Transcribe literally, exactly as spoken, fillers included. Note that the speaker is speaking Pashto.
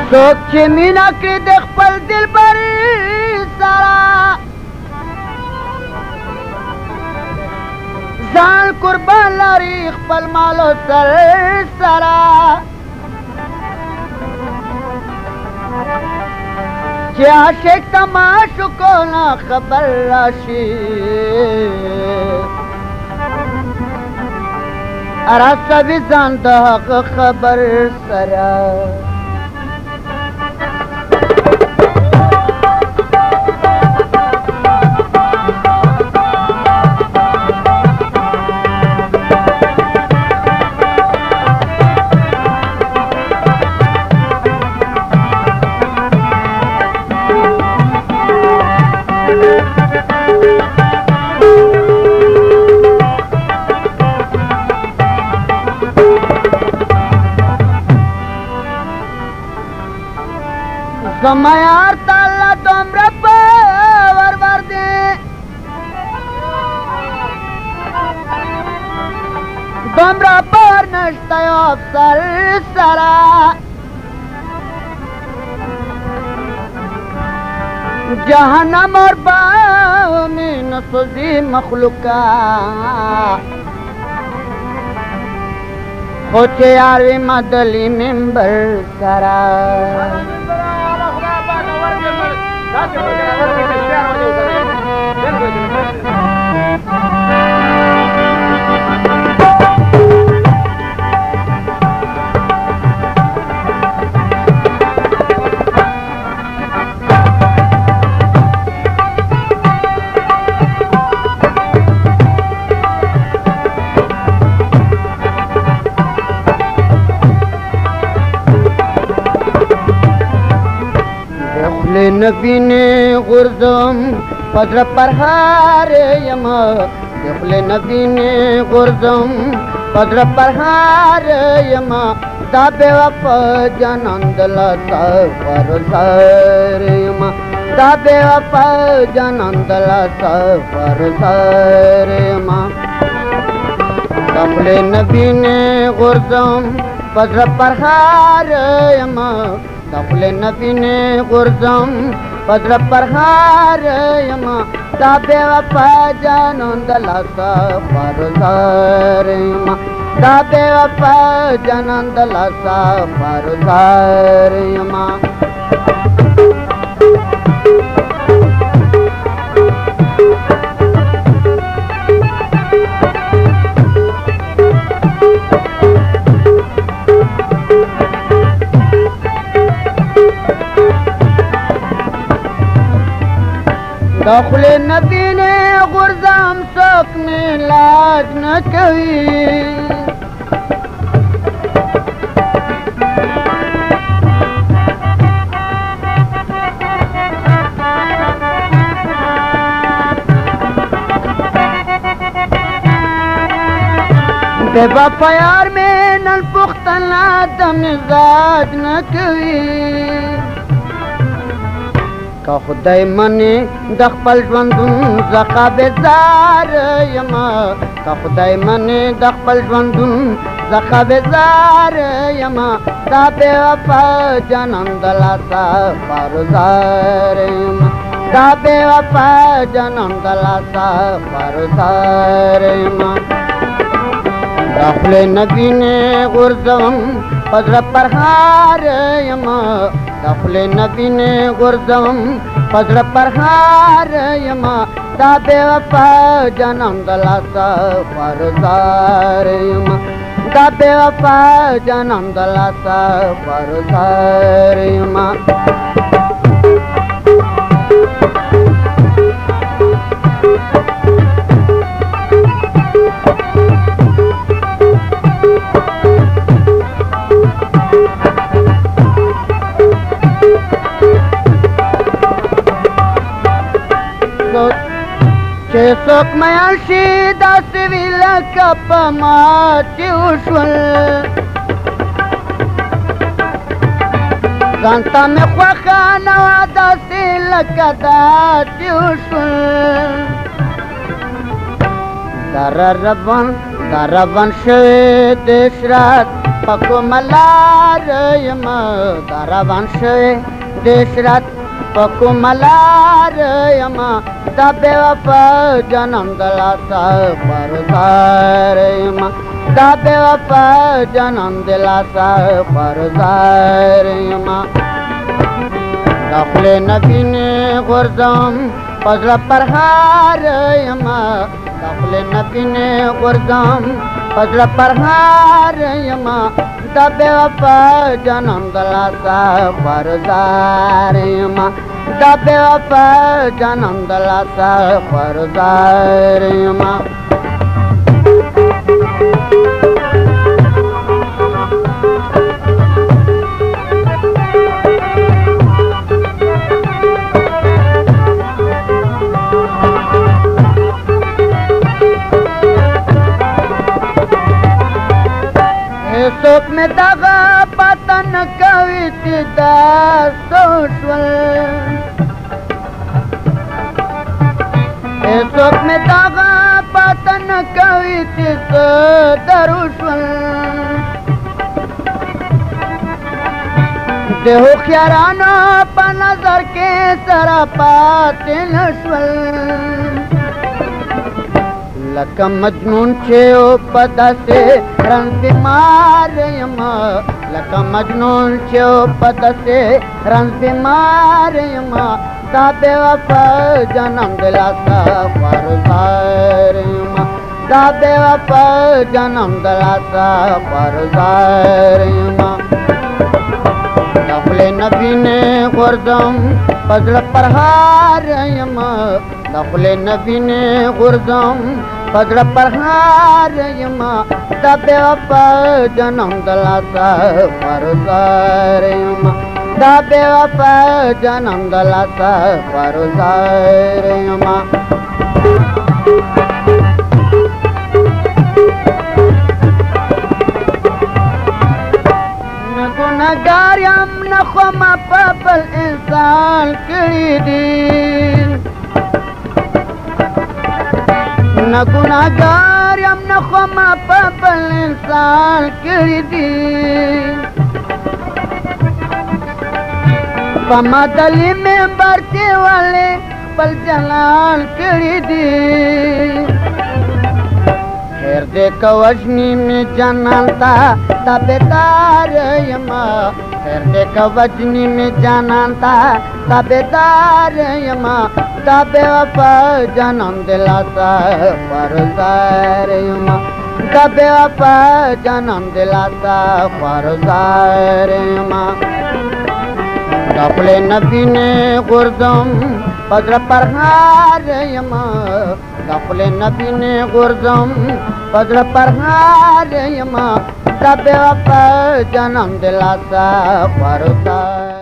څوک چې مینه کړي د خپل دلبر سره ځان قربان لري خپل مال او سر سره چې عاشق ته معشوقو نه خبر راشي راسوي ځان د هغه خبر سره زما یار تعالی دومره باور ور دی دومره باور نشته یو افسر سره جهنم اور بامی نسوزی مخلوقا خو چې یار وي مدلی منبر سره نبی نے غرزم پدر پرہار یما دخل نبی نے غرزم پدر پرہار یما دا بے وفا جانند لتا فرزار یما دا بے وفا جانند لتا فرزار یما دخل نبی نے غرزم پدر پرہار یما دخل نبی نے غرزم پدر پرہار یما دا بے وفا جانند لتا فرزار یما دا بے وفا جانند لتا فرزار یما دخل نبی نے غرزم سوک میں لاج نہ کوي بے وفا یار میں نن پختنا د مزاج نہ کوي که خدای منی د خپل ژوندون زخه بیزار یما که خدای منی د خپل ژوندون زخه بیزار یما دا بې وفا جانان د لاسه فرزار یما دا بې وفا جانان د لاسه فرزار یما دخل نبی نے غرزم پدر پرہار یما دخل نبی نے غرزم پدر پرہار یما دا بے وفا جانم دلاسا فرزار یما دا بے وفا جانم دلاسا فرزار یما چې څوک میان شي داسې وي لکه په ما چې وشول ځان ته مې خوښه نه وه داسې لکه دا چې وشول دا را روان دا روان شوې د عشرت पको मलार यमा दारावान शे देशरात पको मलार यमा दाबे वफा जन्म दिलासा परदार यमा दाबे वफा जन्म दिलासा परदार यमा दखले नबी ने गुरदम पजला परहार यमा दखले नबी ने गुरदम पजला परहार यमा दाबे वफा जन्म दिलासा परदार यमा दाबे वफा जन्म दिलासा परदार यमा शोक में दागा पतन कवित दासोश्वल शोक में दागा पतन कवित दरुश्वल देहो ख्याराना पनजर के सरापाते नश्वल लका मजनून छेओ पदा से रंग बीमार यमा लका मजनून छेओ पदा से रंग बीमार यमा दाबे वफा जन्म दिलासा परदार यमा दाबे वफा जन्म दिलासा परदार यमा दखले नबी ने गुरदम पजल परहार यमा दखले नबी ने गुरदम पजल परहार यमा दाबे वफा जन्म दिलासा परदार यमा दाबे वफा जन्म दिलासा परदार यमा गुनहगार यम न खमा पबल इंसान करीदी न गुनहगार यम न खमा पबल इंसान करीदी पमा दली में बरते वाले पल जलाल करीदी हृदय कवजनी में जानता तबेदार यमा हृदय कवजनी में जानता तबेदार यमा दाबे वफा जन्म दिलासा परदार यमा दाबे वफा जन्म दिलासा परदार यमा दखले नबी ने गुरदम पजल परहार यमा दखले नबी ने गुरदम पजल परहार यमा दाबे वफा जन्म दिलासा परदार